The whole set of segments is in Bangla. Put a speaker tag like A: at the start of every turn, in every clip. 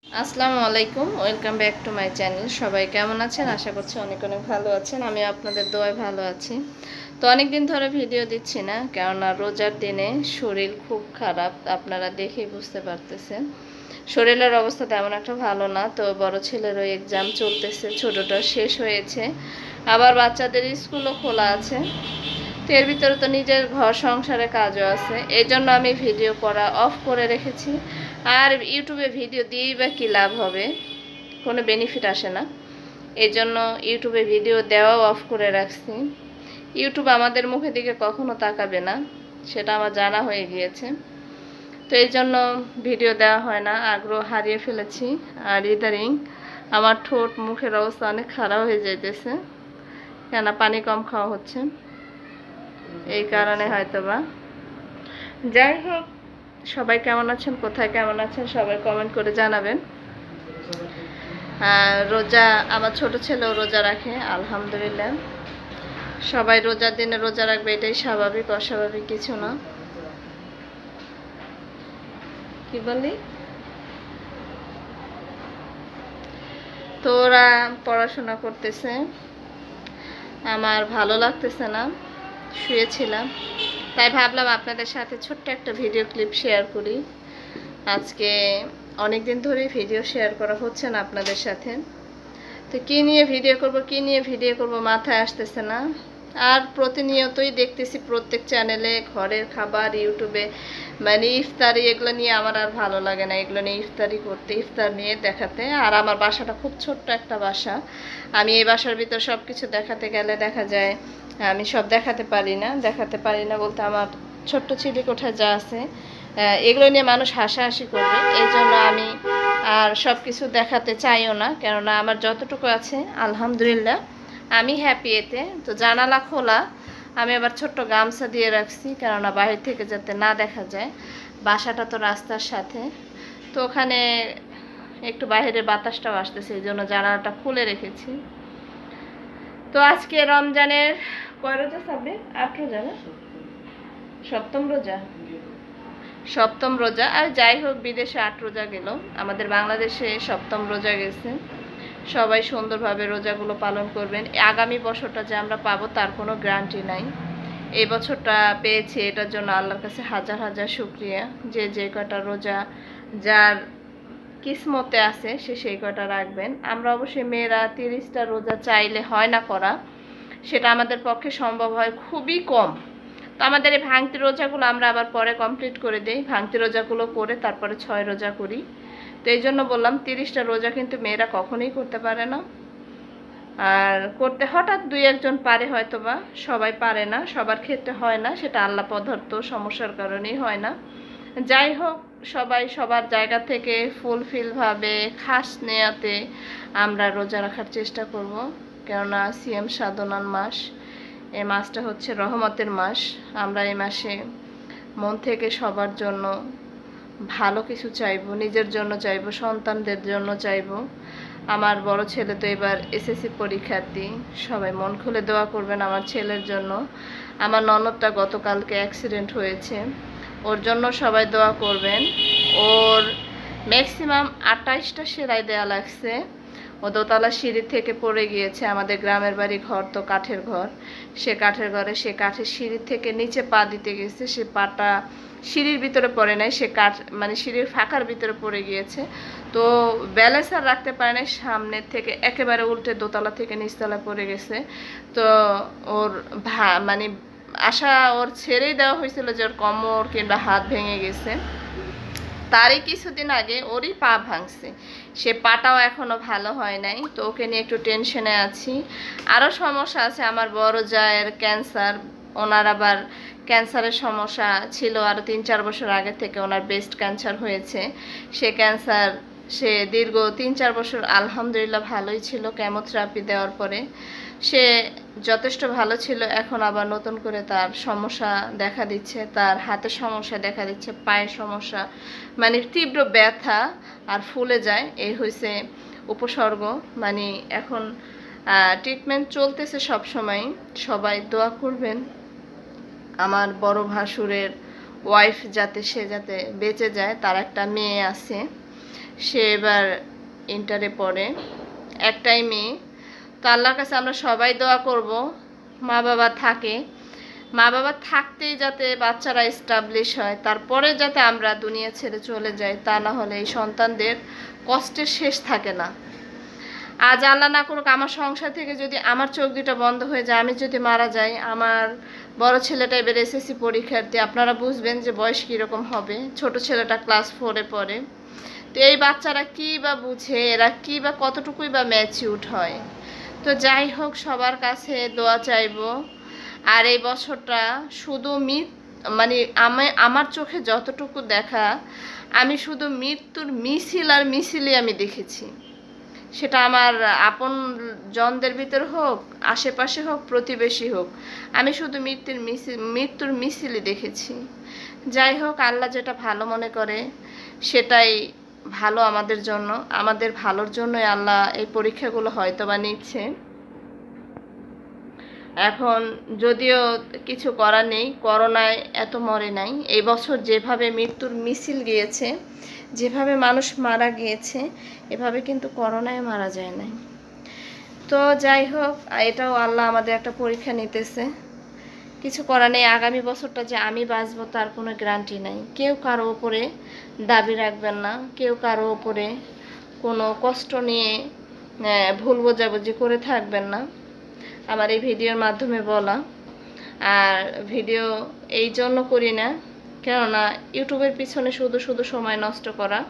A: আসসালামু আলাইকুম, welcome back to my channel. সবাই কেমন আছেন? আশা করছি অনেক অনেক ভালো আছেন। আমি আপনাদের দোয়ায় ভালো আছি। তো অনেক দিন ধরে ভিডিও দিচ্ছি না, কেননা রোজার দিনে শরীর খুব খারাপ, আপনারা দেখেই বুঝতে পারতেছেন। শরীরের অবস্থা তেমন একটা ভালো না। তো বড় ছেলেরও এক্সাম চলতেছে, ছোটোটা শেষ হয়েছে, আবার বাচ্চাদের স্কুলও খোলা আছে। তো এর ভিতরে তো নিজের ঘর সংসারে কাজও আছে, এই জন্য আমি ভিডিও করা অফ করে রেখেছি। আর ইউটিউবে ভিডিও দিয়েই বা কী লাভ হবে, কোনো বেনিফিট আসে না। এই জন্য ইউটিউবে ভিডিও দেওয়াও অফ করে রাখছি। ইউটিউব আমাদের মুখের দিকে কখনো তাকাবে না, সেটা আমার জানা হয়ে গিয়েছে। তো এই জন্য ভিডিও দেওয়া হয় না, আগ্রহ হারিয়ে ফেলেছি। আর ইদারিং আমার ঠোঁট মুখের অবস্থা অনেক খারাপ হয়ে যাইতেছে, কেন পানি কম খাওয়া হচ্ছে, এই কারণে হয়তোবা। যাই হোক, সবাই কেমন আছেন, কোথায় কেমন আছেন, সবাই কমেন্ট করে জানাবেন। রোজা আমার ছোট ছেলেও রোজা রাখে, আলহামদুলিল্লাহ। সবাই রোজার দিনে রোজা রাখবে, এটাই স্বাভাবিক, অস্বাভাবিক কিছু না। কি বলি, তো ওরা পড়াশোনা করতেছে, আমার ভালো লাগতেছে না, শুয়েছিলাম, তাই ভাবলাম আপনাদের সাথে ছোট্ট একটা ভিডিও ক্লিপ শেয়ার করি। আজকে অনেক দিন ধরেই ভিডিও শেয়ার করা হচ্ছে না আপনাদের সাথে। তো কী নিয়ে ভিডিও করব মাথায় আসতেছে না। আর প্রতিনিয়তই দেখতেছি প্রত্যেক চ্যানেলে ঘরের খাবার, ইউটিউবে মানে ইফতারি, এগুলো নিয়ে আমার আর ভালো লাগে না। এগুলো নিয়ে ইফতারি করতে, ইফতার নিয়ে দেখাতে। আর আমার বাসাটা খুব ছোট্ট একটা বাসা, আমি এই বাসার ভিতর সব কিছু দেখাতে গেলে দেখা যায় আমি সব দেখাতে পারি না বলতে আমার ছোট্ট চিলেকোঠা যা আছে এগুলো নিয়ে মানুষ হাসাহাসি করবে, এই জন্য আমি আর সব কিছু দেখাতে চাইও না। কেননা আমার যতটুকু আছে আলহামদুলিল্লাহ আমি হ্যাপি এতে। তো জানালা খোলা, আমি আবার ছোট্ট গামছা দিয়ে রাখছি, কেননা বাইরে থেকে যাতে না দেখা যায়। বাসাটা তো রাস্তার সাথে, তো ওখানে একটু বাইরের বাতাসটাও আসতেছে, এই জন্য জানালাটা খুলে রেখেছি। তো আজকে রমজানের কয় রোজা? 8 রোজা না? সপ্তম রোজা। আর যাই হোক, বিদেশে 8 রোজা গেল, আমাদের বাংলাদেশে সপ্তম রোজা গেছে। সবাই সুন্দরভাবে রোজাগুলো পালন করবেন। আগামী বছরটা যে আমরা পাবো তার কোনো গ্যারান্টি নাই। এই বছরটা পেয়েছি, এটার জন্য আল্লাহর কাছে হাজার হাজার শুকরিয়া। যে কটা রোজা যার কিসমতে আছে সে সেই কটা রাখবেন। আমরা অবশ্যই মেয়েরা 30টা রোজা চাইলে হয় না করা, সেটা আমাদের পক্ষে সম্ভব হয় খুবই কম। তো আমাদের এই ভাঙতি রোজাগুলো আমরা আবার পরে কমপ্লিট করে দিই, ভাঙতি রোজাগুলো করে তারপরে 6 রোজা করি। তো এই জন্য বললাম 30টা রোজা কিন্তু মেয়েরা কখনোই করতে পারে না। আর করতে হঠাৎ 2-1 জন পারে হয়তোবা, সবাই পারে না, সবার ক্ষেত্রে হয় না, সেটা আল্লাহ পদার্থ সমস্যার কারণেই হয় না। যাই হোক, সবাই সবার জায়গা থেকে ফুলফিলভাবে খাস নেয়াতে আমরা রোজা রাখার চেষ্টা করব। কেননা সিয়াম সাধনার মাস, এই মাসটা হচ্ছে রহমতের মাস। আমরা এই মাসে মন থেকে সবার জন্য ভালো কিছু চাইবো, নিজের জন্য চাইবো, সন্তানদের জন্য চাইবো। আমার বড় ছেলে তো এবার এসএসসি পরীক্ষার্থী, সবাই মন খুলে দোয়া করবেন আমার ছেলের জন্য। আমার ননদটা গতকালকে অ্যাক্সিডেন্ট হয়েছে, ওর জন্য সবাই দোয়া করবেন। ওর ম্যাক্সিমাম 28টা সেলাই দেওয়া লাগছে। ও দোতলা সিঁড়ি থেকে পড়ে গিয়েছে। আমাদের গ্রামের বাড়ি, ঘর তো কাঠের ঘর, সে কাঠের ঘরে সে কাঠের সিঁড়ি থেকে নিচে পা দিতে গেছে, সে পাটা সিঁড়ির ভিতরে পড়ে নাই, সে কাঠ মানে সিঁড়ির ফাঁকার ভিতরে পড়ে গিয়েছে। তো ব্যালেন্স আর রাখতে পারে নাই, সামনের থেকে একেবারে উল্টে দোতলা থেকে নিচতলা পড়ে গেছে। তো ওর মানে আশা ওর ছেড়েই দেওয়া হয়েছিল যে ওর কোমর কিংবা হাত ভেঙে গেছে। তারই কিছুদিন আগে ওরই পা ভাঙছে, সে পাটাও এখনও ভালো হয় নাই। তো ওকে নিয়ে একটু টেনশনে আছি। আরও সমস্যা আছে, আমার বড় জায়ের ক্যান্সার, ওনার আবার ক্যান্সারের সমস্যা ছিল আরও 3-4 বছর আগে থেকে। ওনার ব্রেস্ট ক্যান্সার হয়েছে, সে ক্যান্সার সে দীর্ঘ 3-4 বছর আলহামদুলিল্লাহ ভালোই ছিল। কেমোথেরাপি দেওয়ার পরে সে যথেষ্ট ভালো ছিল। এখন আবার নতুন করে তার সমস্যা দেখা দিচ্ছে, তার হাতের সমস্যা দেখা দিচ্ছে, পায়ের সমস্যা, মানে তীব্র ব্যথা আর ফুলে যায়, এই হয়েছে উপসর্গ। মানে এখন ট্রিটমেন্ট চলতেছে সব সময়। সবাই দোয়া করবেন আমার বড় ভাসুরের ওয়াইফ যাতে বেঁচে যায়। তার একটা মেয়ে আছে, সে এবার ইন্টারে পড়ে, একটাই মেয়ে। তো আল্লাহর কাছে আমরা সবাই দোয়া করব মা বাবা থাকে, মা বাবা থাকতেই যাতে বাচ্চারা এস্টাবলিশ হয়, তারপরে যাতে আমরা দুনিয়া ছেড়ে চলে যাই, তা না হলে এই সন্তানদের কষ্টের শেষ থাকে না। আজ আল্লাহ না করুক আমার সংসার থেকে যদি আমার চোখ দুটো বন্ধ হয়ে যায়, আমি যদি মারা যাই, আমার বড় ছেলেটা এবার এসএসসি পরীক্ষার্থী, আপনারা বুঝবেন যে বয়স কীরকম হবে। ছোট ছেলেটা ক্লাস 4-এ পড়ে। তো এই বাচ্চারা কী বা বুঝে, এরা কী বা কতটুকুই বা ম্যাচিউরড হয়। তো যাই হোক, সবার কাছে দোয়া চাইব। আর এই বছরটা শুধু মানে আমার চোখে যতটুকু দেখা, আমি শুধু মৃত্যুর মিছিল আর মিছিলই আমি দেখেছি। সেটা আমার আপন জনদের ভিতর হোক, আশেপাশে হোক, প্রতিবেশী হোক, আমি শুধু মৃত্যুর মিছিলই দেখেছি। যাই হোক, আল্লাহ যেটা ভালো মনে করে সেটাই ভালো আমাদের জন্য, আমাদের ভালোর জন্যই আল্লাহ এই পরীক্ষাগুলো হয়তো বা নিচ্ছে। এখন যদিও কিছু করার নেই, করোনায় এত মরে নাই। এই বছর যেভাবে মৃত্যুর মিছিল গিয়েছে, যেভাবে মানুষ মারা গিয়েছে, এভাবে কিন্তু করোনায় মারা যায় নাই। তো যাই হোক, এটাও আল্লাহ আমাদের একটা পরীক্ষা নিতেছে। কিছু করার নেই। আগামী বছরটা যে আমি বাঁচবো তার কোনো গ্যারান্টি নাই। কেউ কারো উপরে দাবি রাখবেন না, কেউ কারো উপরে কোনো কষ্ট নিয়ে ভুল বোঝাবুঝি করে থাকবেন না। আমার এই ভিডিওর মাধ্যমে বলা। আর ভিডিও এই জন্য করি না, কেননা ইউটিউবের পিছনে শুধু শুধু সময় নষ্ট করা,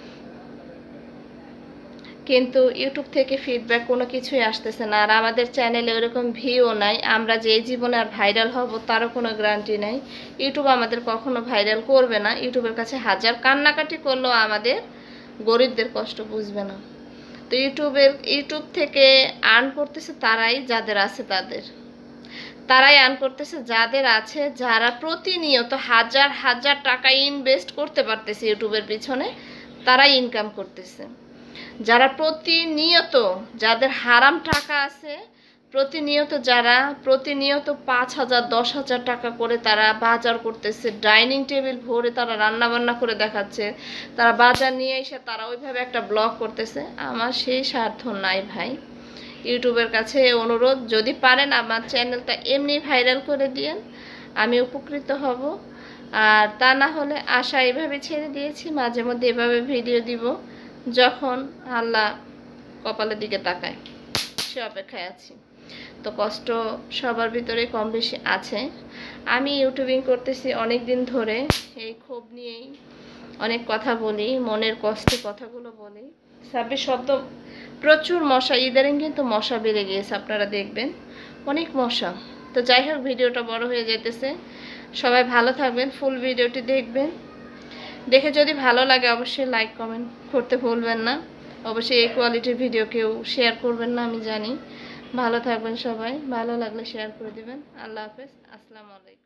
A: কিন্তু ইউটিউব থেকে ফিডব্যাক কোনো কিছুই আসতেছে না। আর আমাদের চ্যানেলে ওরকম ভিউও নাই। আমরা যে এই জীবনে আর ভাইরাল হব তারও কোনো গ্যারান্টি নাই। ইউটিউব আমাদের কখনো ভাইরাল করবে না। ইউটিউবের কাছে হাজার কান্নাকাটি করলেও আমাদের গরিবদের কষ্ট বুঝবে না। তো ইউটিউব থেকে আর্ন করতেছে তারাই, যাদের আছে তারাই আর্ন করতেছে, যাদের আছে, যারা প্রতিনিয়ত হাজার হাজার টাকা ইনভেস্ট করতে পারতেছে ইউটিউবের পিছনে, তারাই ইনকাম করতেছে। যারা প্রতিনিয়ত, যাদের হারাম টাকা আছে, যারা প্রতিনিয়ত 5,000 10,000 টাকা করে তারা বাজার করতেছে, ডাইনিং টেবিল ভরে তারা রান্না বান্না করে দেখাচ্ছে, তারা বাজার নিয়ে এসে তারা ওইভাবে একটা ব্লগ করতেছে। আমার সেই স্বার্থ নাই ভাই। ইউটিউবের কাছে অনুরোধ, যদি পারেন আমার চ্যানেলটা এমনি ভাইরাল করে দিয়েন, আমি উপকৃত হব। আর তা না হলে আশা এভাবে ছেড়ে দিয়েছি, মাঝে মধ্যে এভাবে ভিডিও দিব, যখন আল্লাহ কপালের দিকে তাকায় সে অপেক্ষায় আছি। তো কষ্ট সবার ভিতরে কম বেশি আছে। আমি ইউটিউবিং করতেছি অনেক দিন ধরে, এই ক্ষোভ নিয়েই অনেক কথা বলি, মনের কষ্টে কথাগুলো বলি। 26 শব্দ, প্রচুর মশা, ইদারিং কিন্তু মশা বেড়ে গিয়েছে, আপনারা দেখবেন অনেক মশা। তো যাই হোক, ভিডিওটা বড় হয়ে যেতেছে। সবাই ভালো থাকবেন, ফুল ভিডিওটি দেখবেন। দেখে যদি ভালো লাগে অবশ্যই লাইক কমেন্ট করতে ভুলবেন না। অবশ্যই এই কোয়ালিটির ভিডিও কেউ শেয়ার করবেন না, আমি জানি। ভালো থাকবেন সবাই, ভালো লাগলে শেয়ার করে দিবেন। আল্লাহ হাফেজ, আসসালামু আলাইকুম।